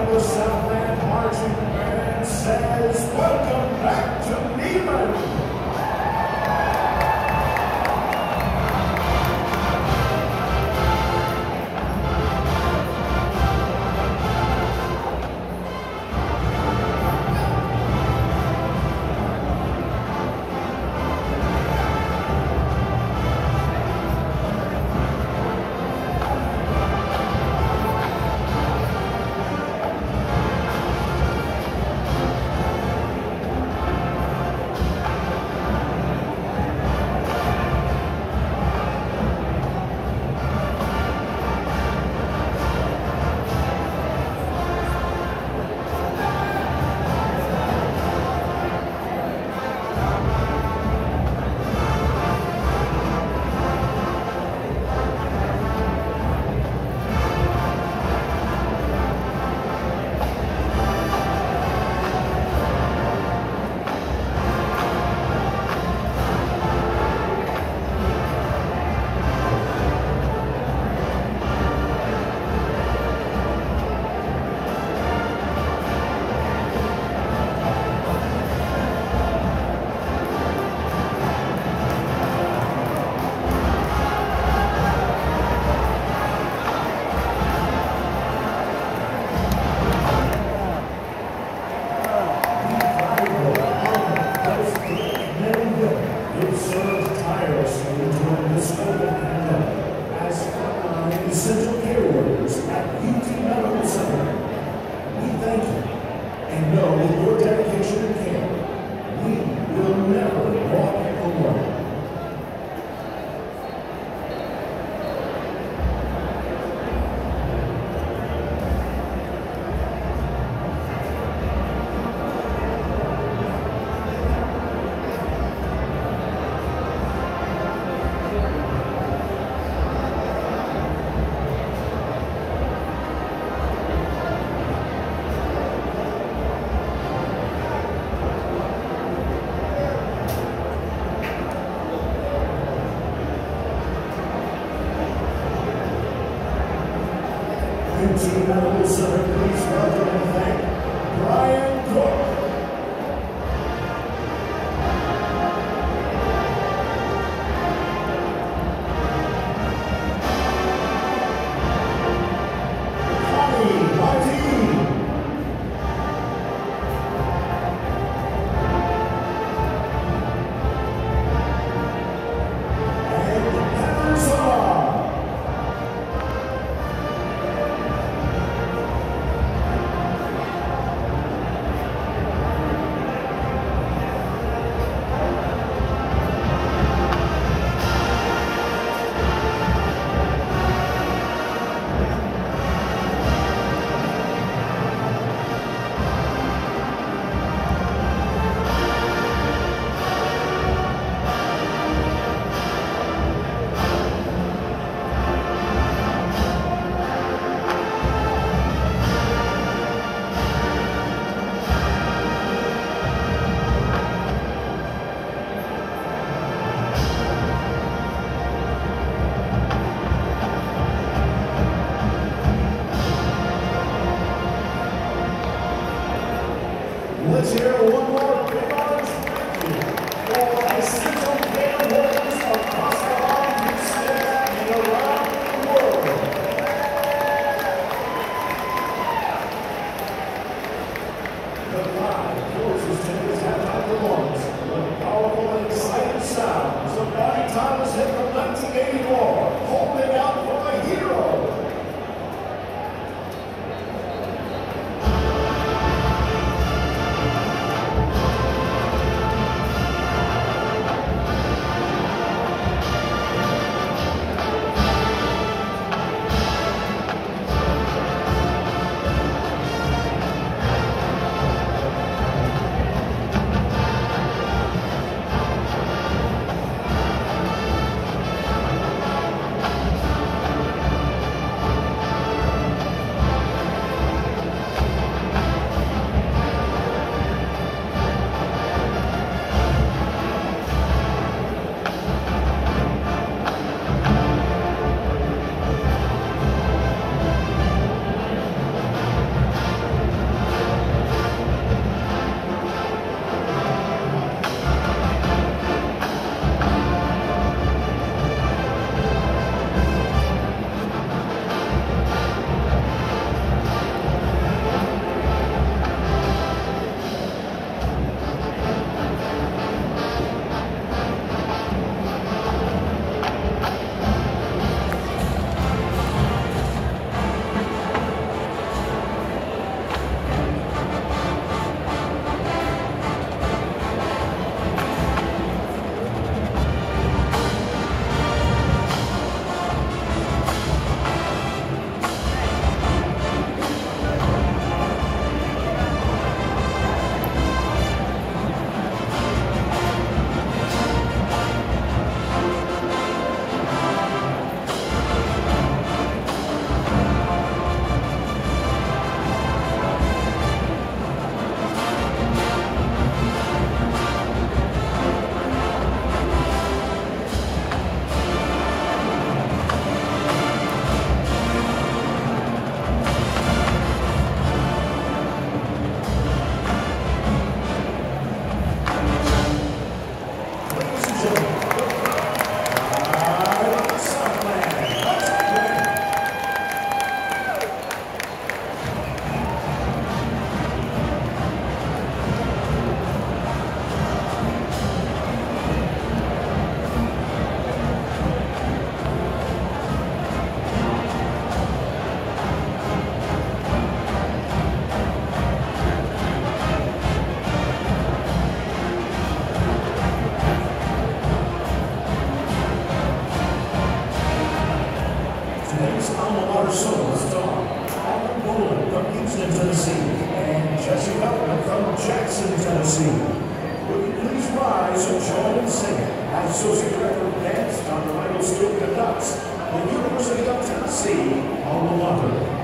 the Southland Marching Band says, welcome back to Neiman. Essential care workers at UT Medical Center. We thank you and know with your dedication and care, we will never walk alone. UT Medical Center, please welcome and thank Brian Cook. Let's hear one more big arms thank you for essential care workers across the line and around the world. The crowd closes to his half-time performance with powerful and exciting sounds of Bonnie Thomas hit from 1984, holding out for a hero. Tennessee, and Jesse Melton from Jackson, Tennessee. Would you please rise and join in singing as Associate Director of Dance, Dr. Michael Stewart conducts the University of Tennessee alma mater.